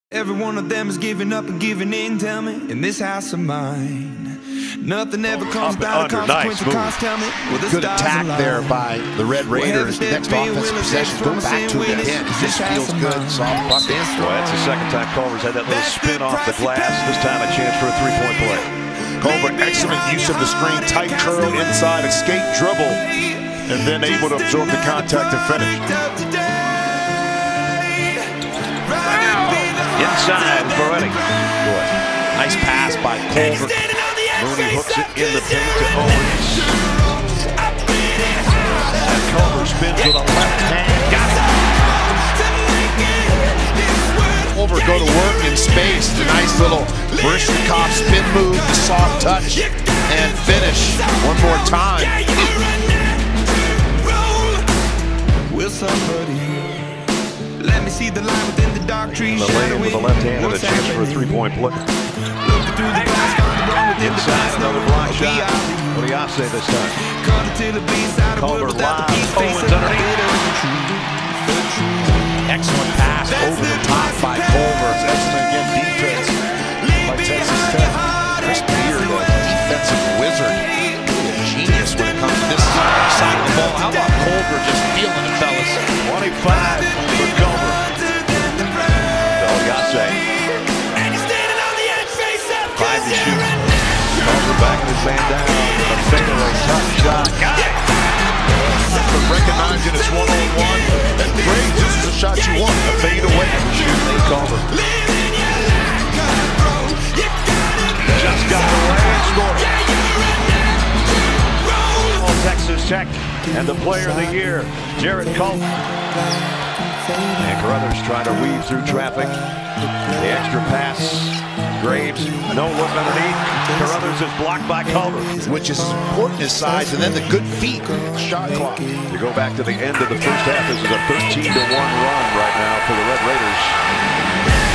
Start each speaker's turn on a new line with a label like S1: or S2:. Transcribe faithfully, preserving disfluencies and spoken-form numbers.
S1: Every one of them is giving up and giving in, tell me, in this house of mine. Nothing ever comes without a consequence. Nice tell me,
S2: good attack there by the Red Raiders. Next offensive possession, go back to it again. This feels good. Soft bucket.
S3: Well, that's the second time Culver's had that little spin off the glass. This time a chance for a three-point play.
S2: Culver, excellent use of the screen. Tight curl inside, escape dribble, and then able to absorb the contact and finish.
S3: Inside for Eddie.
S2: Nice pass by Culver.
S3: Mooney hooks it in the paint to Owens. And Culver spins with a left hand. Got it.
S2: Culver go to work in space. The nice little Barishnikov spin move, the soft touch, and finish one more time.
S1: Will somebody let me see the line within the dark trees?
S3: The lane with the left hand and a chance for a three-point play.
S1: Looking through the glass,
S3: inside, another block shot. What do you say this time? Culver live, Owens underneath.
S2: Excellent pass over the top by Culver. Excellent again defense by Texas Tech. Chris Beard, a defensive wizard. Really a genius when it comes to this side of the ball. How about Culver just feeling it, fellas?
S3: twenty-five for Culver. Del Yasse. Five to shoot. Culver backing his man down. A fadeaway tough shot. Got it.
S2: But recognizing it's one-on-one. And great, this is a shot you want. A fadeaway.
S3: Shooting Culver. Just got away and scored. Texas Tech and the player of the year, Jarrett Culver. And Carruthers trying to weave through traffic. The extra pass. Graves, no look underneath. Carruthers is blocked by Culver.
S2: Which is important his size, and then the good feet. Shot clock.
S3: You go back to the end of the first half. This is a thirteen to one run right now for the Red Raiders.